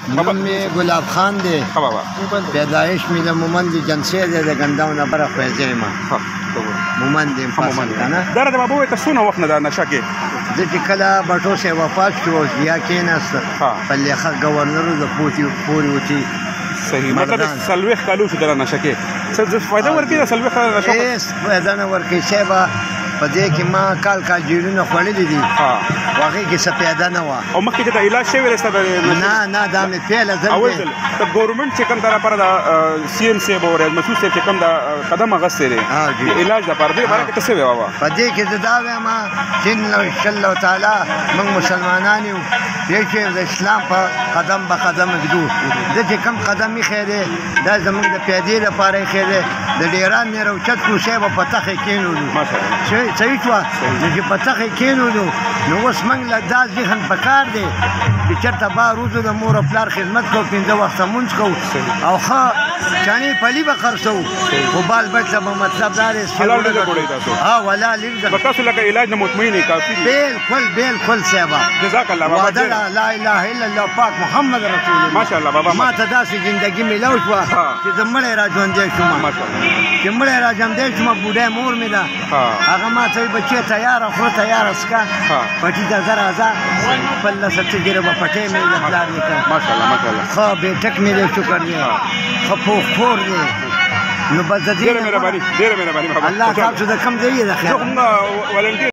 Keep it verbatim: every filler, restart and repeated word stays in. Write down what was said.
نوم مې ګلاب خان دی. ښه بابا. پیدایش مې د مومند جنسي دی د ګنداو نه بره خوځې یم. مومند دی فاصل که نه. دا راته بابا وایه ته څونه وخت نه دا نشه کې؟ زه چې کله بټو صاحب وفات شو او ضیا کېناست په لیخه ګورنر د پورې وتي. صحیح مطلب څلوېښت کالو شو دله نشه کې. څه فایده ورکوي د څلوېښت کاله نشه؟ هېڅ فایده نه ورکوي صاحبه. په دې کې ما کال کال جیلونه خوړلي دي خو هغې کې څه پیاده نه وه. او مخکې چې د علاج شوی دی ستا نه نه دا مې پیله ځل اول ځل د ګورنمنټ چې کوم دا لپاره د سی ایم صاحب او ریاض مسعود صاحب چې کوم دا قدم اخیستی دی د علاج لپاره دې باره کې ته څه وایې بابا؟ په دې کې زه دا وایم چې انشاءالله تعالی موږ مسلمانان یو یو چې د اسلام په قدم به قدم ږدو. ده چې کوم قدم ایښی دی دا زموږ د پیادې لپاره ایښی دی. د ډیران نه راوچت کړو صاحبه په تخې کېنولو. صحیح شوه نو چې په تخې کېنولو نو اوس موږ له دا ذهن پکار دی چې چېرته بار وځو د مور او پلار خدمت کوو پنځه وخته مونځ کوو او ښه چانې پلي به خرڅوو خو بال بچ ته به مطلب دا دی ها ولا لږ تاسو لکه علاج نه مطمئن یې کافي دي؟ بالکل بالکل صاحبه. جزاک الله بابا. وعده ده لا اله الا الله پاک محمد رسول الله. ماشاءالله بابا. ما ته داسې زندګي میلاو شوه چې زه مړی را ژوندی شوم. چې مړی را ژوندی شوم بوډۍ مور مې ده هغه ما ته وایي بچې تیاره خوله تیاره څکه پټي ته ځه راځه خپل لسه تجربه پټۍ مې د پلار نیکه ماشاءالله ماشاءالله ښه بیټک مې دی شکر دی ښه پوخ خور دی. نو بس د دې ډېره مهرباني ډېره مهرباني الله تاسو د کوم ځای یې د خیر